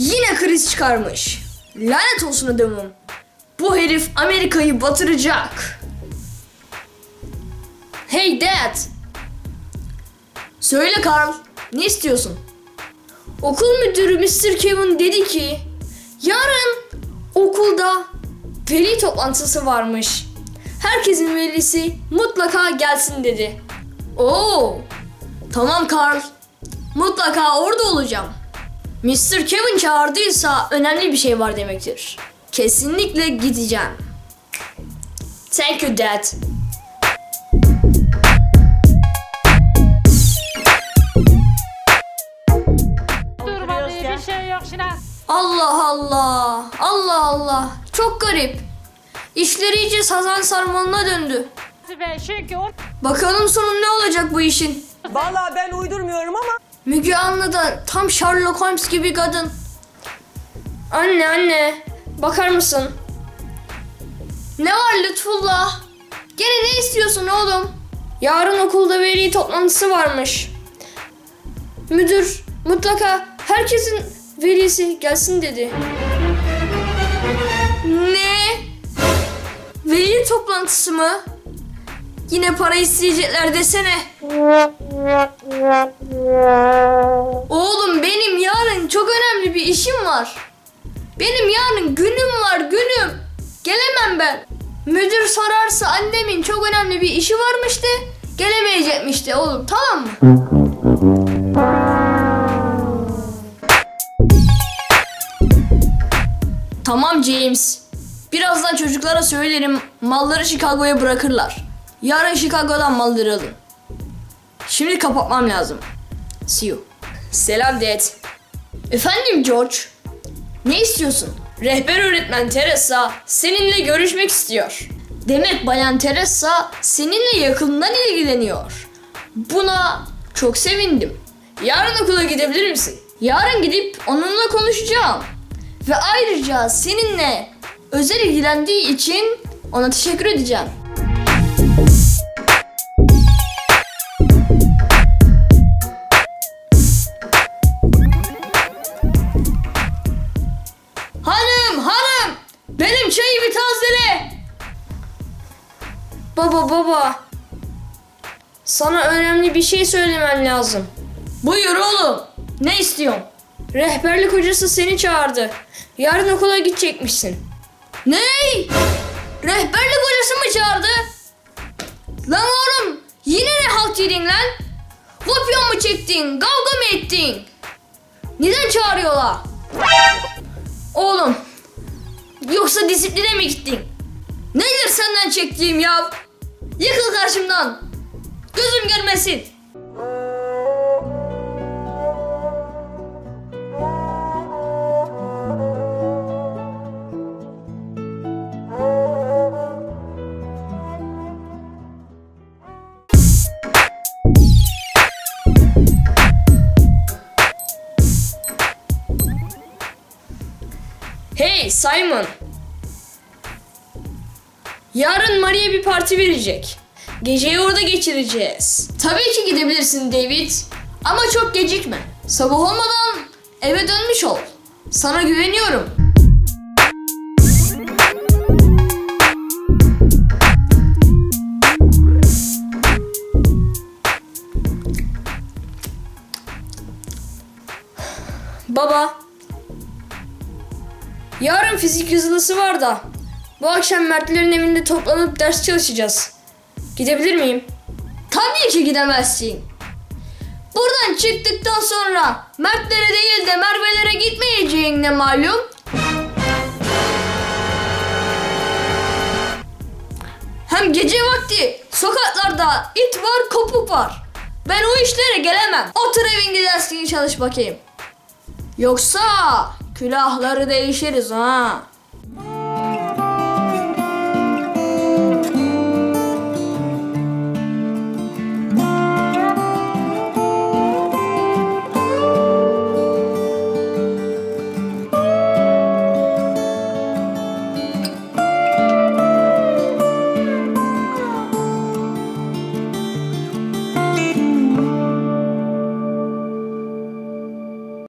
Yine kriz çıkarmış. Lanet olsun adamım. Bu herif Amerika'yı batıracak. Hey Dad. Söyle Carl, ne istiyorsun? Okul müdürü Mr. Kevin dedi ki yarın okulda veli toplantısı varmış. Herkesin velisi mutlaka gelsin dedi. Oo, tamam Carl. Mutlaka orada olacağım. Mr. Kevin çağırdıysa önemli bir şey var demektir. Kesinlikle gideceğim. Thank you Dad. Durma diye bir şey yok şimdi. Allah Allah. Allah Allah. Çok garip. İşleri iyice sazan sarmalına döndü. Ve çünkü o Bakalım sonu ne olacak bu işin? Vallahi ben uydurmuyorum ama. Müge Anlı da tam Sherlock Holmes gibi kadın. Anne, bakar mısın? Ne var Lütfullah? Gene ne istiyorsun oğlum? Yarın okulda veli toplantısı varmış. Müdür mutlaka herkesin velisi gelsin dedi. Ne? Veli toplantısı mı? Yine para isteyecekler desene. Oğlum benim yarın çok önemli bir işim var. Benim yarın günüm var, günüm. Gelemem ben. Müdür sorarsa annemin çok önemli bir işi varmış de gelemeyecekmiş de oğlum, tamam mı? Tamam James. Birazdan çocuklara söylerim, malları Chicago'ya bırakırlar. Yarın Chicago'dan malları alın. Şimdi kapatmam lazım. See you. Selam Dad. Efendim George. Ne istiyorsun? Rehber öğretmen Teresa seninle görüşmek istiyor. Demek Bayan Teresa seninle yakından ilgileniyor. Buna çok sevindim. Yarın okula gidebilir misin? Yarın gidip onunla konuşacağım. Ve ayrıca seninle özel ilgilendiği için ona teşekkür edeceğim. Hanım, benim çayı bir tazele. Baba, sana önemli bir şey söylemem lazım. Buyur oğlum, ne istiyorsun? Rehberlik hocası seni çağırdı. Yarın okula gidecekmişsin. Ne? Rehberlik hocası mı çağırdı? Lan oğlum, yine ne halt yedin lan? Kopya mı çektin, kavga mı ettin? Neden çağırıyorlar? Oğlum, yoksa disipline mi gittin? Nedir senden çektiğim ya? Yıkıl karşımdan. Gözüm görmesin. Hey Simon. Yarın Maria bir parti verecek. Geceyi orada geçireceğiz. Tabii ki gidebilirsin David. Ama çok gecikme. Sabah olmadan eve dönmüş ol. Sana güveniyorum. Baba. Yarın fizik yazılısı var da bu akşam Mertlerin evinde toplanıp ders çalışacağız. Gidebilir miyim? Tabii ki gidemezsin. Buradan çıktıktan sonra Mertlere değil de Merve'lere gitmeyeceğin ne malum? Hem gece vakti sokaklarda it var, kopuk var. Ben o işlere gelemem. Otur evinde dersini çalış bakayım. Yoksa külahları değişiriz ha.